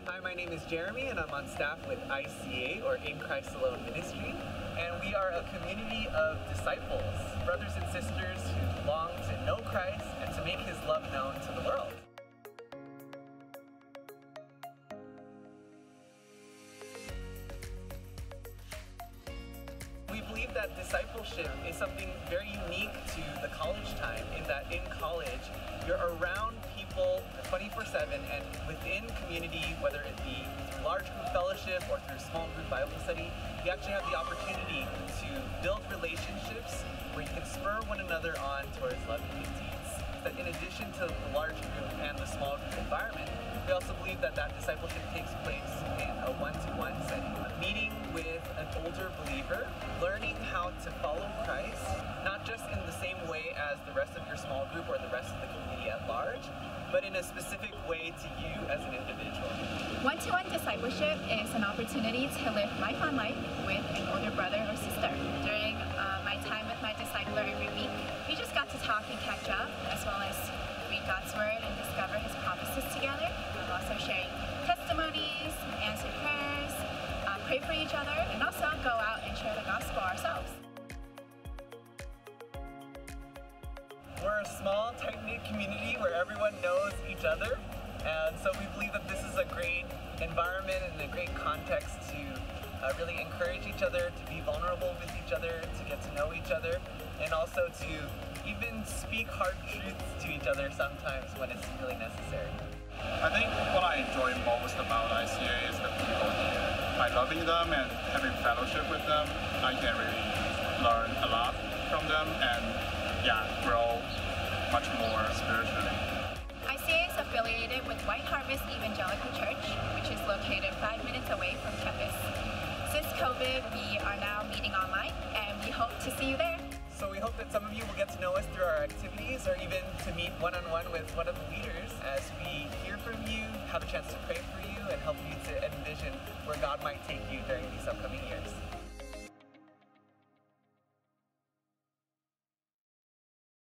Hi, my name is Jeremy and I'm on staff with ICA, or In Christ Alone Ministry, and we are a community of disciples, brothers and sisters who long to know Christ and to make His love known to the world. We believe that discipleship is something very unique to the college time, in that in college you're around people 24/7, and within community, whether it be through large group fellowship or through small group Bible study, you actually have the opportunity to build relationships where you can spur one another on towards loving good deeds. But in addition to the large group and the small group environment, we also believe that discipleship takes place in a one-to-one setting. Meeting with an older believer, learning how to follow Christ, not just in the same way as the rest of your small group or the rest of the community at large, but in a specific way to you as an individual. One-to-one discipleship is an opportunity to live life on life with an older brother or sister. During my time with my discipler every week, we just got to talk and catch up, as well as read God's Word and discover His promises together. Also sharing testimonies, answer prayers, pray for each other, and also go out and share the gospel ourselves. We're a small, tight-knit community where everyone knows each other, and so we believe that this is a great environment and a great context to really encourage each other, to be vulnerable with each other, to get to know each other, and also to even speak hard truths to each other sometimes when it's really necessary. I think what I enjoy most about ICA is the people here. By loving them and having fellowship with them, I can really learn a lot from them and grow much more spiritually. ICA is affiliated with White Harvest Evangelical Church, which is located 5 minutes away from campus. Since COVID, we are now meeting online, and we hope to see you there. So we hope that some of you will get to know us through our activities, or even to meet one-on-one with one of the leaders as we hear from you, have a chance to pray for you, and help you to envision where God might take you during these upcoming years.